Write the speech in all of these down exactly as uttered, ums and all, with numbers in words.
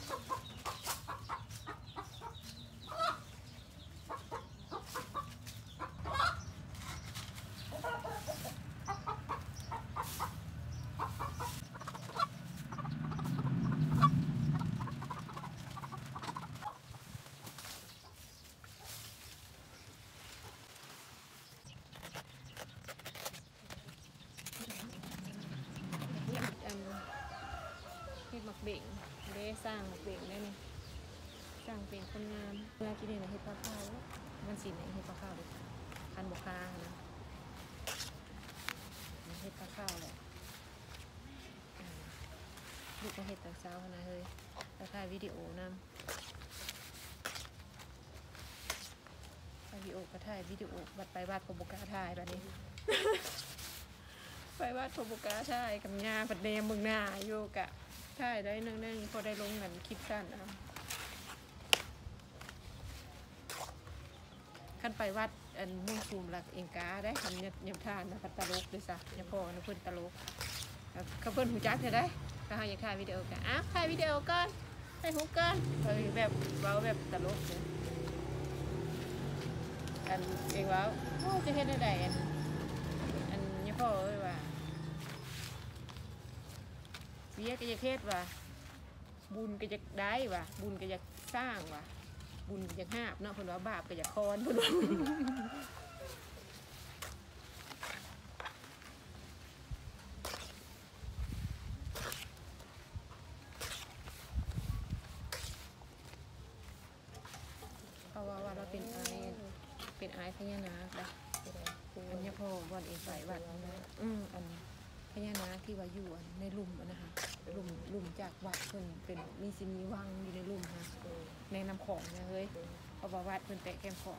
หมักเบ่งได้สร้างหมักเบ่งได้นี่สร้างเป็นคนงามเวลากินเนี่ยเห็ดปลาข้าวมันสีไหนเห็ดปลาข้าวเลยพันบกคานะเห็ดปลาข้าวแหละลูกก็เห็ดแต่เช้าขนาดเลยแต่ถ่ายวิดีโอนำถ่ายวิดีโอก็ถ่ายวิดีโอบัดไปบัดพบุกาถ่ายแบบนี้ ไปบัดพบุกาถ่ายกับงาผัดเนมมึงหน้าโยกะใช่ได้นั่งๆพอได้ลงเงินคลิปสั้นนะขั้นไปวัดอันมุ่งซูมหลักเองกาได้ทำยำทานนะพัดตลกด้วยซะยำพ่อนะเพื่อนตลกเขาเพื่อนหูจักเลยได้ก็ให้อยากถ่ายวิดีโอกันอ้าวถ่ายวิดีโอก่อนถ่ายหูก่อนแบบเว้าแบบตลกเลยอันเองว่าโอ้จะเห็นได้อันอันยำพ่อเอ้ยว่าเบี้ยก็จะเทศว่าบุญก็จะได้ว่ะบุญก็จะสร้างว่ะบุญก็จะหาบเนาะเพิ่นว่าบาปก็จะคอนเพิ่นว่าเพราะว่าว่าเราเป็นอายเป็นอายพญานาคนะอันนี้พ่อวันเอกใส่วัดนะอืมอันพญานาคที่ว่าอยู่ในลุ่มนะคะลุ่มลุ่มจากวัดเพิ่นเป็นมีสิมีวังอยู่ในลุ่มค่ะในน้ำของนะเฮ้ยเพราะว่าวัดเพิ่นแตะแก้มของ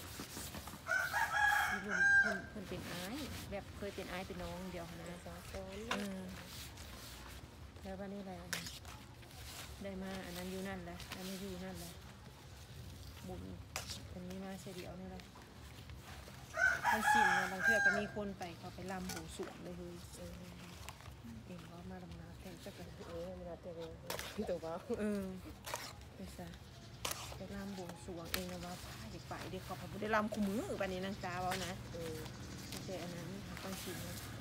มีลุ่มเพิ่นเพิ่นเป็นอ้ายแบบเคยเป็นอ้ายเป็นน้องเดียวนะสาวซ้อนแล้ววันนี้อะไรได้มาอันนั้นอยู่นั่นแหละอันนี้อยู่นั่นแหละบุญอันนี้มาเสียเดียวนี่แหละบางสิ่งบางเทื่อก็มีคนไปเขาไปลำหูสวงเลยเฮ้ยเองว่ามาดำนาแทนสักกันเออมาแต่เองตัวว่าเออไปซะไปลำบวงสรวงเองนะว่าพาเด็กไปเด็กเขาพอได้ลำคู่มือวันนี้นางตาว่านะเออแต่อันนั้นบางสิ่ง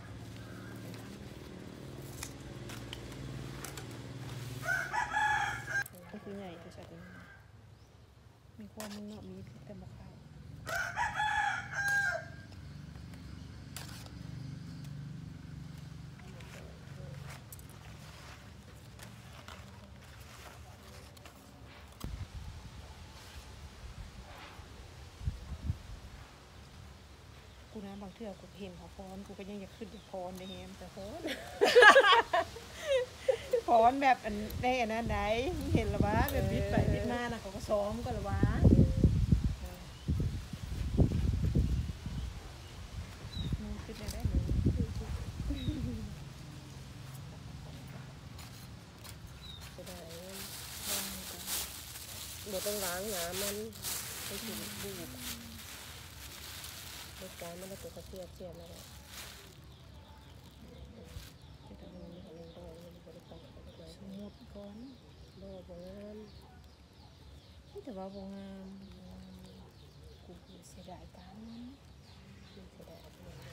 ก็คือใหญ่ที่สุดมีความมันเนาะมีแต่บอกเขากูนะบางเทื่อกูเห็นเขาพรกูก็ยังอยากขึ้นพรในเฮมแต่พรพรแบบอันได้อันนั้นได้เห็นหรือวะแบบบิดไปบิดมานะเขาก็ซ้อมก็หรือวะขึ้นได้ได้เลยจะได้เราต้องล้างน้ำมันให้ถึงบูบรถการมันจะตัวเสียเสียแล้วจะทำเงินให้เงินได้เงินบริการสมุดก้อนบ่บ่งามนี่แต่ว่าบ่งามกูเสียดายการนั้นเสียดาย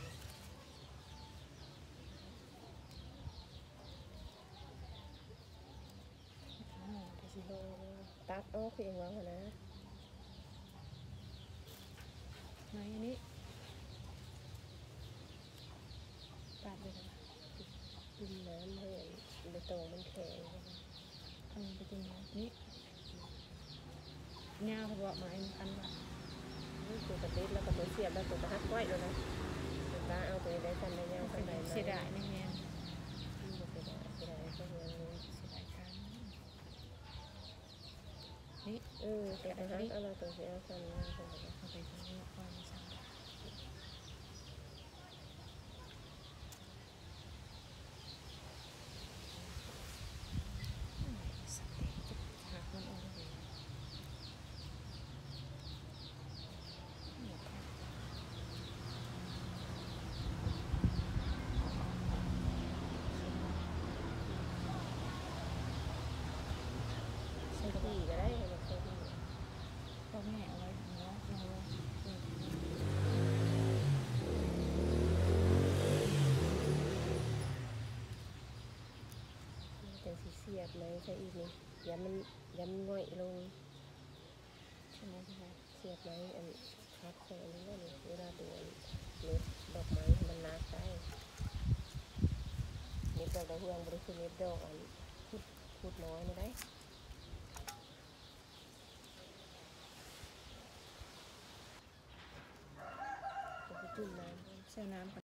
ตัดออกเองวะนะไหนอันนี้ตัดเลยนะดินน้ำให้ใบตองมันแข็งอันนี้เป็นยังไงนี่เงาเขาบอกมาอันอันว่านี่ตัวกระติดแล้วก็ตัวเสียบแล้วตัวกระหักไว้แล้วนะตัวตาเอาตัวได้ทันได้เงาทันได้เสียดายนี่แม่เสียดายเสียดายก็ยังเสียดายกันนี่เออตัวกระหักเอาเราตัวเสียทันเงาทันได้เอาไปตรงนี้ก่อนสั่งดีก็ได้ให้มันเข้าดีพ่อแม่เอาไว้เนาะเอาไว้เออจังสิเสียบไหมใช่อีกนี่อย่ามันอย่ามันง่อยลงใช่ไหมคะเสียบไหมอันคัดของอันนี้ว่านี่เวลาดูเน็บดอกไม้มันนักได้เน็บดอกดาวเรืองบริสุทธิ์เน็บดอกอันพูดพูดน้อยนะได้จะไปจุ่มน้ำแช่น้ำ